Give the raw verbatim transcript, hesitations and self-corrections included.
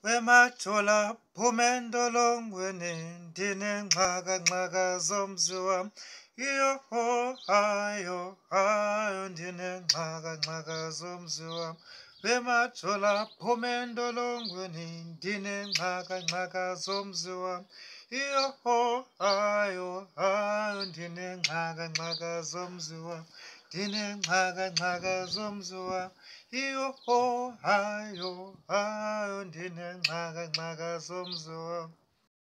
Wemajola phuma entolongweni ndinengxaka-ngxaka zomzi wam. Iyo hayo hayo ndinengxaka-ngxaka zomzi wam. Wemajola phuma entolongweni ndinengxaka-ngxaka zomzi wam. Iyo hayo hayo ndinengxaka-ngxaka zomzi wam. Ndinengxaka-ngxaka zomzi wam. Iyo hayo hayo ndinengxaka-ngxaka zomzi wam.